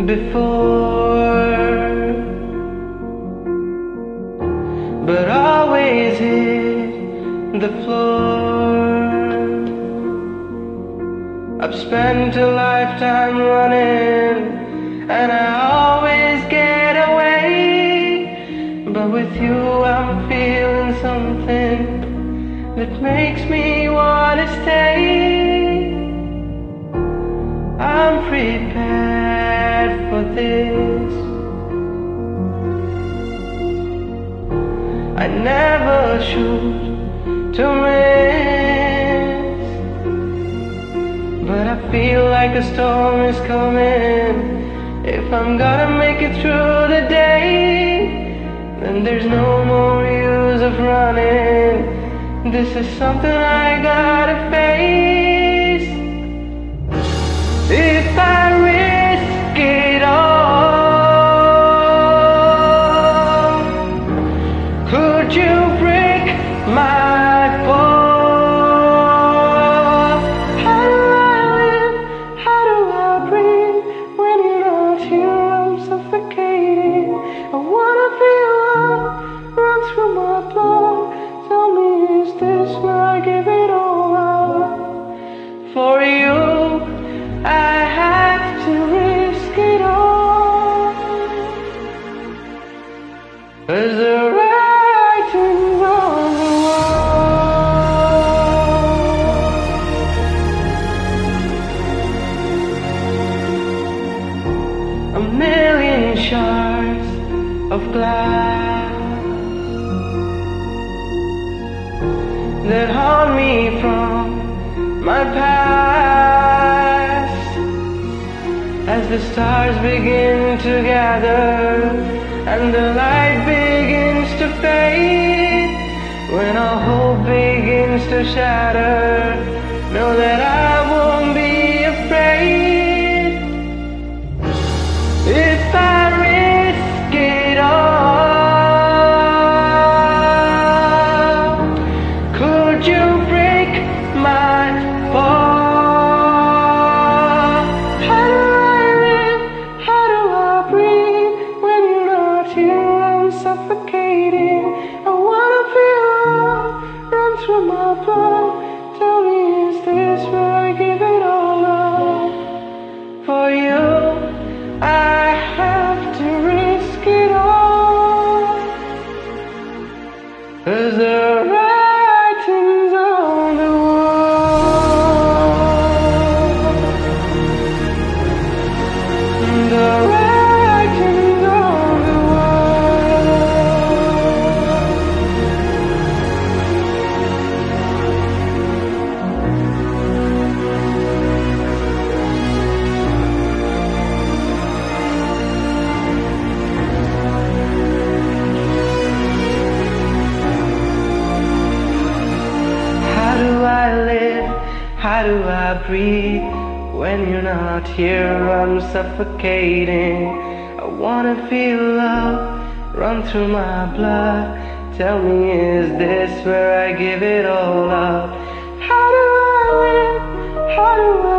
before, but always hit the floor. I've spent a lifetime running, and I always get away, but with you I'm feeling something that makes me wanna stay. I'm prepared for this. I never shoot to miss, but I feel like a storm is coming. If I'm gonna make it through the day, then there's no more use of running. This is something I gotta face. If I risk it all, could you break my fall? How do I live? How do I breathe? When you're not here, I'm suffocating. I wanna feel love run through my blood. Tell me, is this where I give it all up? For you, I have to risk it all, 'cause the writing's on the wall. A million shards of glass that haunt me from my past, as the stars begin to gather and the light begins to fade. When all hope begins to shatter, know that I won't be afraid. If I risk it all, could you break my fall? How do I live? How do I breathe? When you're not here, I'm suffocating. I wanna feel love run through my blood. Tell me, is this where I give it all up? For you, I have to risk it all, 'cause the writing's on the wall. The writing's on the How do I live? How do I breathe? When you're not here, I'm suffocating. I wanna feel love run through my blood. Tell me, is this where I give it all up? How do I live? How do I